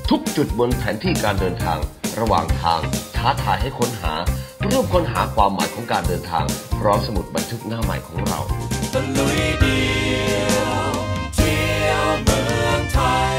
ทุกจุดบนแผนที่การเดินทางระหว่างทางท้าทายให้ค้นหาร่วมค้นหาความหมายของการเดินทางพร้อมสมุดบันทึกหน้าใหม่ของเราตะลุยเดียวเที่ยวเมืองไทย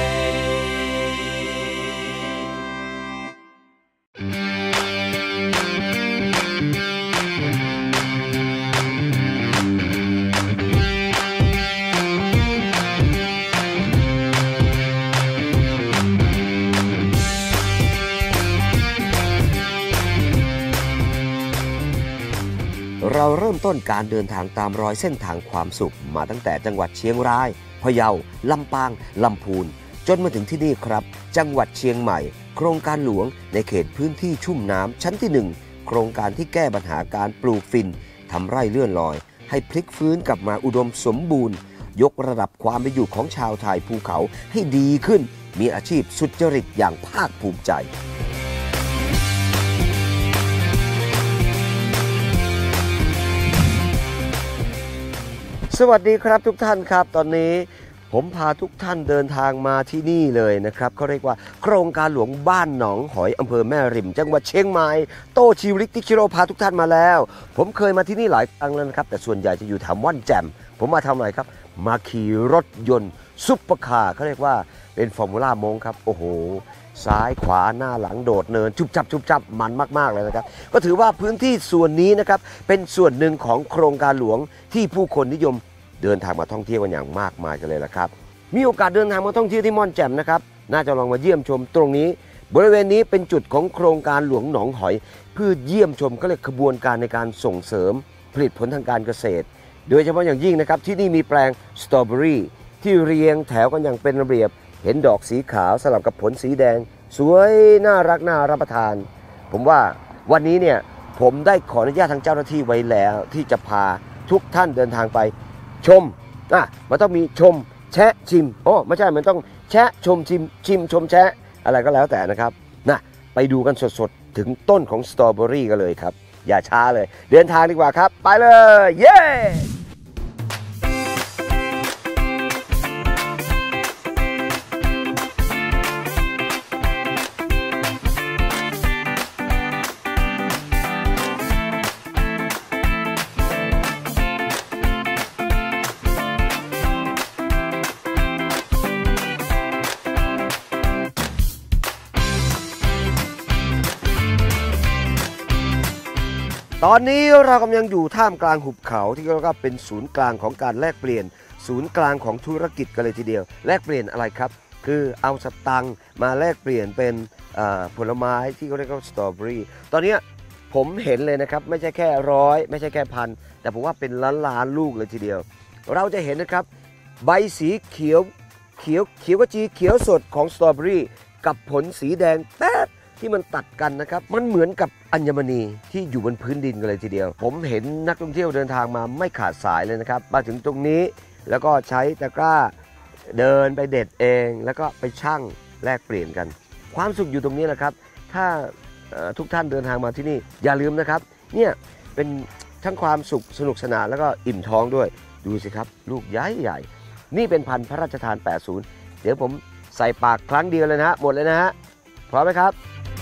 เราเริ่มต้นการเดินทางตามรอยเส้นทางความสุขมาตั้งแต่จังหวัดเชียงรายพะเยาลำปางลำพูนจนมาถึงที่นี่ครับจังหวัดเชียงใหม่โครงการหลวงในเขตพื้นที่ชุ่มน้ำชั้นที่1โครงการที่แก้ปัญหาการปลูกฝิ่นทำไร่เลื่อนลอยให้พลิกฟื้นกลับมาอุดมสมบูรณ์ยกระดับความเป็นอยู่ของชาวไทยภูเขาให้ดีขึ้นมีอาชีพสุจริตอย่างภาคภูมิใจสวัสดีครับทุกท่านครับตอนนี้ผมพาทุกท่านเดินทางมาที่นี่เลยนะครับเขาเรียกว่าโครงการหลวงบ้านหนองหอยอำเภอแม่ริมจังหวัดเชียงใหม่โตชิริติชิโร่พาทุกท่านมาแล้วผมเคยมาที่นี่หลายครั้งแล้วนะครับแต่ส่วนใหญ่จะอยู่แถวม่อนแจ่มผมมาทำอะไรครับมาขี่รถยนต์ซุปเปอร์คาร์เขาเรียกว่าเป็นฟอร์มูล่ามงครับโอ้โหซ้ายขวาหน้าหลังโดดเนินชุบจับมันมากๆเลยนะครับก็ถือว่าพื้นที่ส่วนนี้นะครับเป็นส่วนหนึ่งของโครงการหลวงที่ผู้คนนิยมเดินทางมาท่องเที่ยวกันอย่างมากมายกันเลยละครับมีโอกาสเดินทางมาท่องเที่ยวที่ม่อนแจ่มนะครับน่าจะลองมาเยี่ยมชมตรงนี้บริเวณนี้เป็นจุดของโครงการหลวงหนองหอยเพื่อเยี่ยมชมก็เลยขบวนการในการส่งเสริมผลิตผลทางการเกษตรโดยเฉพาะอย่างยิ่งนะครับที่นี่มีแปลงสตรอเบอรี่ที่เรียงแถวกันอย่างเป็นระเบียบเห็นดอกสีขาวสลับกับผลสีแดงสวยน่ารักน่ารับประทานผมว่าวันนี้เนี่ยผมได้ขออนุญาตทางเจ้าหน้าที่ไว้แล้วที่จะพาทุกท่านเดินทางไปชมมันต้องมีชมแชะชิมไม่ใช่มันต้องแชะชมชิมชมแชะอะไรก็แล้วแต่นะครับไปดูกันสดๆถึงต้นของสตรอเบอรี่กันเลยครับอย่าช้าเลยเดินทางดีกว่าครับไปเลยเย้ตอนนี้เรากำลังอยู่ท่ามกลางหุบเขาที่เรียกว่าเป็นศูนย์กลางของการแลกเปลี่ยนศูนย์กลางของธุรกิจกันเลยทีเดียวแลกเปลี่ยนอะไรครับคือเอาสตังค์มาแลกเปลี่ยนเป็นผลไม้ที่เขาเรียกว่าสตรอเบอรี่ตอนนี้ผมเห็นเลยนะครับไม่ใช่แค่100ไม่ใช่แค่พันแต่ผมว่าเป็นล้านลูกเลยทีเดียวเราจะเห็นนะครับใบสีเขียวกจีเขียวสดของสตรอเบอรี่กับผลสีแดงแป๊ดที่มันตัดกันนะครับมันเหมือนกับอัญมณีที่อยู่บนพื้นดินกันเลยทีเดียวผมเห็นนักท่องเที่ยวเดินทางมาไม่ขาดสายเลยนะครับมาถึงตรงนี้แล้วก็ใช้ตะกร้าเดินไปเด็ดเองแล้วก็ไปชั่งแลกเปลี่ยนกันความสุขอยู่ตรงนี้แหละครับถ้าทุกท่านเดินทางมาที่นี่อย่าลืมนะครับเนี่ยเป็นทั้งความสุขสนุกสนานแล้วก็อิ่มท้องด้วยดูสิครับลูกใหญ่นี่เป็นพันธุ์พระราชทาน80เดี๋ยวผมใส่ปากครั้งเดียวเลยนะหมดเลยนะฮะพร้อมไหมครับ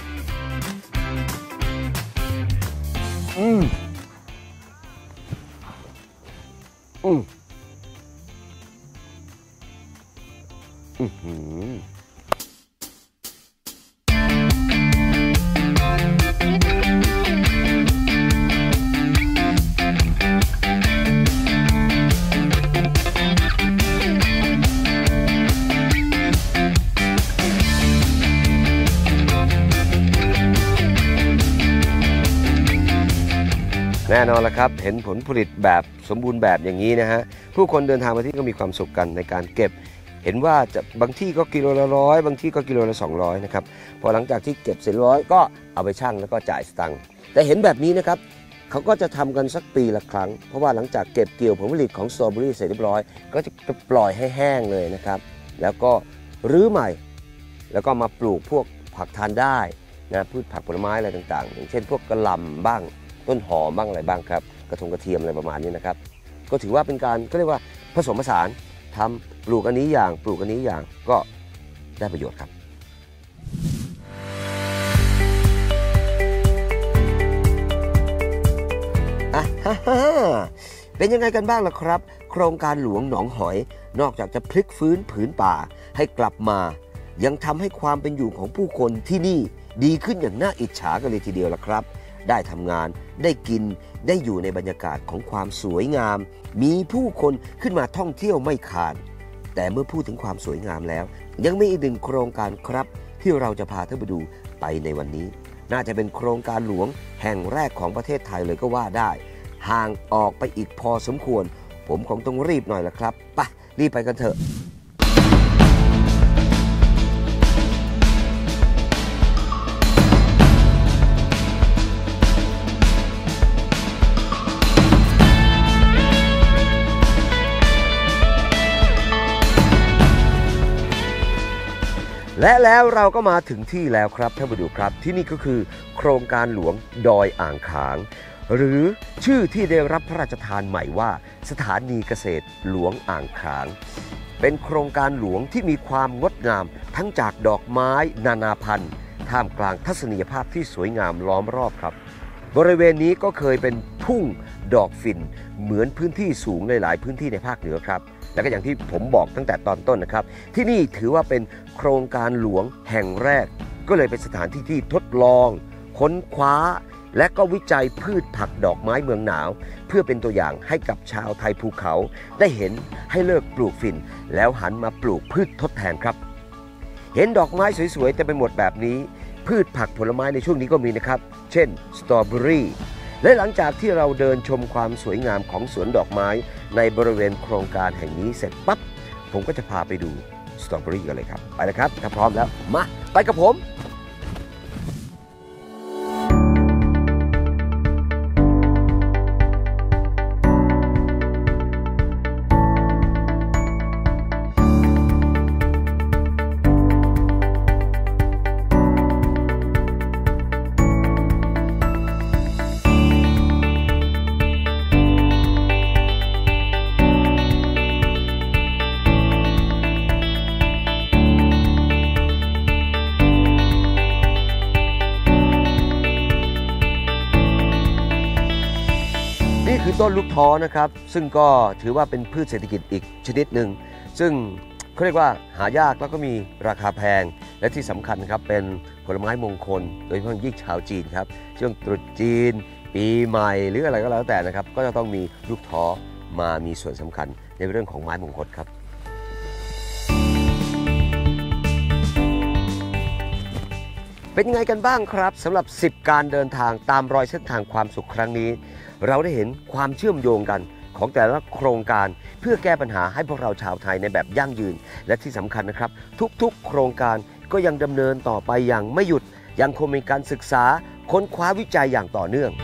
แน่นอนละครับเห็นผลผลิตแบบสมบูรณ์แบบอย่างนี้นะฮะผู้คนเดินทางมาที่ก็มีความสุขกันในการเก็บเห็นว่าจะบางที่ก็กิโลละ100บางที่ก็กิโลละ200นะครับพอหลังจากที่เก็บเสร็จ100ก็เอาไปชั่งแล้วก็จ่ายสตังค์แต่เห็นแบบนี้นะครับเขาก็จะทำกันสักปีละครั้งเพราะว่าหลังจากเก็บเกี่ยวผลผลิตของสตรอเบอรี่เสร็จเรียบร้อยก็จะปล่อยให้แห้งเลยนะครับแล้วก็รื้อใหม่แล้วก็มาปลูกพวกผักทานได้นะพืชผักผลไม้อะไรต่างๆอย่างเช่นพวกกระหล่ำบ้างต้นหอมบ้างอะไรบ้างครับกระเทียมอะไรประมาณนี้นะครับก็ถือว่าเป็นการก็เรียกว่าผสมผสานทำปลูกอันนี้อย่างปลูกอันนี้อย่างก็ได้ประโยชน์ครับอ่ะฮ่าฮ่าเป็นยังไงกันบ้างล่ะครับโครงการหลวงหนองหอยนอกจากจะพลิกฟื้นผืนป่าให้กลับมายังทำให้ความเป็นอยู่ของผู้คนที่นี่ดีขึ้นอย่างน่าอิจฉากันเลยทีเดียวล่ะครับได้ทำงานได้กินได้อยู่ในบรรยากาศของความสวยงามมีผู้คนขึ้นมาท่องเที่ยวไม่ขาดแต่เมื่อพูดถึงความสวยงามแล้วยังมีอีกหนึ่งโครงการครับที่เราจะพาท่านไปดูไปในวันนี้น่าจะเป็นโครงการหลวงแห่งแรกของประเทศไทยเลยก็ว่าได้ห่างออกไปอีกพอสมควรผมคงต้องรีบหน่อยละครับไปรีบไปกันเถอะและแล้วเราก็มาถึงที่แล้วครับท่านผู้ชมครับที่นี่ก็คือโครงการหลวงดอยอ่างขางหรือชื่อที่ได้รับพระราชทานใหม่ว่าสถานีเกษตรหลวงอ่างขางเป็นโครงการหลวงที่มีความงดงามทั้งจากดอกไม้นานาพันธุ์ท่ามกลางทัศนียภาพที่สวยงามล้อมรอบครับบริเวณนี้ก็เคยเป็นทุ่งดอกฝิ่นเหมือนพื้นที่สูงในหลายพื้นที่ในภาคเหนือครับและก็อย่างที่ผมบอกตั้งแต่ตอนต้นนะครับที่นี่ถือว่าเป็นโครงการหลวงแห่งแรกก็เลยเป็นสถานที่ที่ทดลองค้นคว้าและก็วิจัยพืชผักดอกไม้เมืองหนาวเพื่อเป็นตัวอย่างให้กับชาวไทยภูเขาได้เห็นให้เลิกปลูกฝิ่นแล้วหันมาปลูกพืชทดแทนครับเห็นดอกไม้สวยๆเต็มไปหมดแบบนี้พืชผักผลไม้ในช่วงนี้ก็มีนะครับเช่นสตรอเบอรี่และหลังจากที่เราเดินชมความสวยงามของสวนดอกไม้ในบริเวณโครงการแห่งนี้เสร็จปั๊บผมก็จะพาไปดูสตรอเบอรี่กันเลยครับไปเลยครับถ้าพร้อมแล้วมาไปกับผมนี่คือต้นลูกท้อนะครับซึ่งก็ถือว่าเป็นพืชเศรษฐกิจอีกชนิดหนึ่งซึ่งเขาเรียกว่าหายากแล้วก็มีราคาแพงและที่สำคัญครับเป็นผลไม้มงคลโดยเฉพาะยิ่งชาวจีนครับช่วงตรุษจีนปีใหม่หรืออะไรก็แล้วแต่นะครับก็จะต้องมีลูกท้อมามีส่วนสำคัญในเรื่องของไม้มงคลครับเป็นยังไงกันบ้างครับสำหรับ10การเดินทางตามรอยเส้นทางความสุขครั้งนี้เราได้เห็นความเชื่อมโยงกันของแต่ละโครงการเพื่อแก้ปัญหาให้พวกเราชาวไทยในแบบยั่งยืนและที่สำคัญนะครับทุกๆโครงการก็ยังดำเนินต่อไปอย่างไม่หยุดยังคงมีการศึกษาค้นคว้าวิจัยอย่างต่อเนื่อง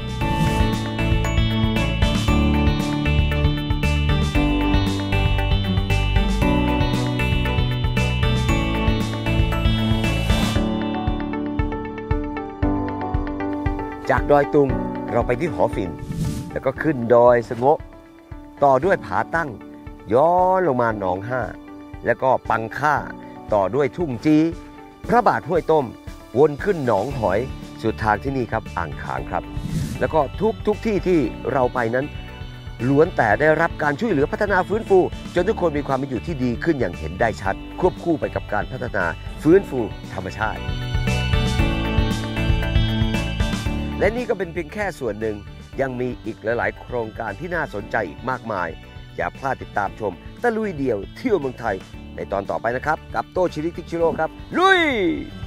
จากดอยตุงเราไปที่หอฝิ่นแล้วก็ขึ้นดอยสะโงะต่อด้วยผาตั้งย้อนลงมาหนองห้าแล้วก็ปังค่าต่อด้วยทุ่งจีพระบาทห้วยต้มวนขึ้นหนองหอยสุดทางที่นี่ครับอ่างขางครับแล้วก็ทุกที่ที่เราไปนั้นล้วนแต่ได้รับการช่วยเหลือพัฒนาฟื้นฟูจนทุกคนมีความเป็นอยู่ที่ดีขึ้นอย่างเห็นได้ชัดควบคู่ไปกับการพัฒนาฟื้นฟูธรรมชาติและนี่ก็เป็นเพียงแค่ส่วนหนึ่งยังมีอีกหลายๆโครงการที่น่าสนใจอีกมากมายอย่าพลาดติดตามชมตะลุยเดี่ยวเที่ยวเมืองไทยในตอนต่อไปนะครับกับโต้ชิริติชิโร่ครับลุย